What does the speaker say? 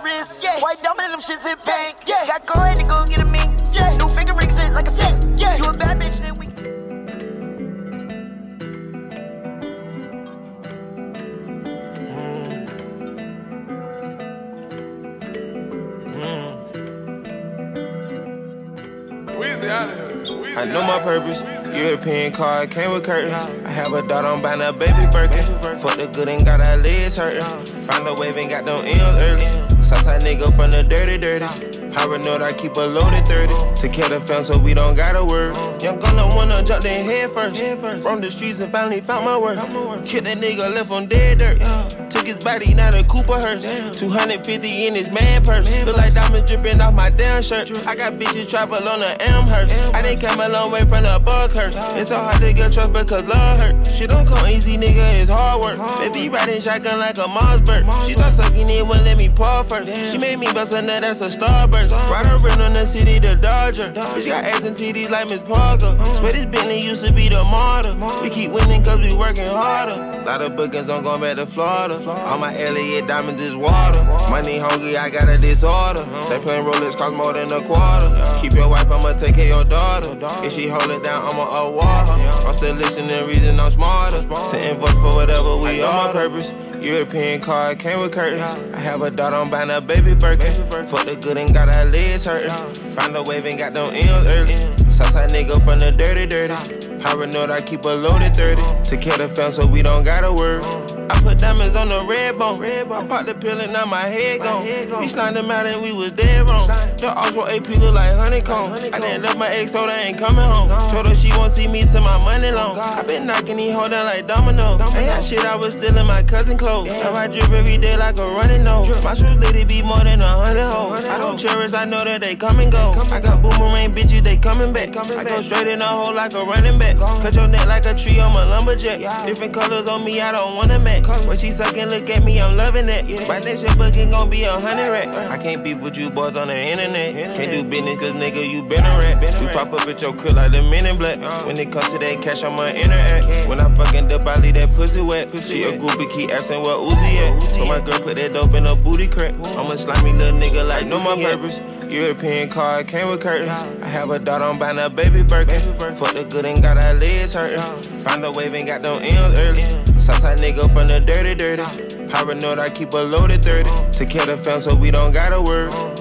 wrist. Yeah. White diamond and them shits in pink. Yeah. Got go ahead to go get a mink. Yeah. New finger rings it like a cent. Yeah. You a bad bitch, then we. I know my purpose. European car came with curtains. I have a daughter, I'm buying a baby Birkin. Fuck the good and got our legs hurting. Found a wave and got them M's early. Southside nigga from the dirty. Paranoid, I keep a loaded 30. To kill the fam so we don't gotta worry. Young gunna wanna jump in head first. From the streets and finally found my worth. Killed that nigga, left on dead dirt. Took his body, now the Cooper hearse. 250 in his man purse. Look like diamonds dripping off my damn shirt. I got bitches travel on the Amherst. I done came a long way from the Buckhurst. It's so hard to get trust because love hurt. Shit don't come easy, nigga, it's hard work. Baby riding shotgun like a Mossberg. She start sucking it, wouldn't let me paw first. She made me bust a nut, that's a starburst. Ride her rent on the city, the Dodger. Bitch got ass and titties like Miss Parker. Swear this Bentley used to be the martyr. We keep winning cause we working harder. Lot of bookings don't go back to Florida. All my Elliott diamonds is water. Money hungry, I got a disorder. They playing Rolex cost more than a quarter. Keep your wife, I'ma take care of your daughter. If she hold it down, I'ma award her. I'm still listening, reason I'm smarter. To invoice for whatever we are. My purpose. European car came with curtains. I have a daughter, I'm buying a baby Birkin. Fuck the good and got our legs hurting. Found a wave and got them M's early. Southside nigga from the dirty. Paranoid, I keep a loaded 30. To kill the fam so we don't gotta worry. I put diamonds on the red bone. I popped the pill and now my head gone. We slimed them out and we was dead wrong. The Oxford AP look like honeycomb. I done left my ex so they ain't coming home. Told her she won't see me till my money long. I been knocking these hoes down like dominoes. Ain't that shit I was stealing my cousin clothes. Now I drip every day like a running nose. My shoes let it be more than 100 hoes. I don't cherish, I know that they come and go. I got boomerang bitches, they coming back. I go straight in a hole like a running back. Cut your neck like a tree, I'm a lumberjack. Different colors on me, I don't wanna match. When she suckin', look at me, I'm loving that. My next shit booking gon' be 100 racks. I can't beef with you boys on the internet. Can't do business cause nigga, you been a rat. We pop up at your crib like the Men in Black. When it comes to that cash, I'ma interact. When I fucking dip, I leave that pussy wet. She a groupie, keep asking where Uzi at. So my girl put that dope in her booty crack. I'm a slimy little nigga like know my purpose. European car came with curtains. I have a daughter, I'm buying a baby Birkin. Fuck the good and got our legs hurting. Found a wave and got them M's early. Southside nigga from the dirty. Paranoid, I keep a loaded 30. To kill the fam so we don't gotta worry.